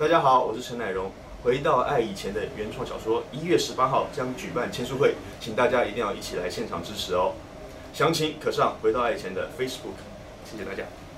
大家好，我是陈乃荣。回到爱以前的原创小说，1月18号将举办签书会，请大家一定要一起来现场支持哦。详情可上回到爱以前的 Facebook。谢谢大家。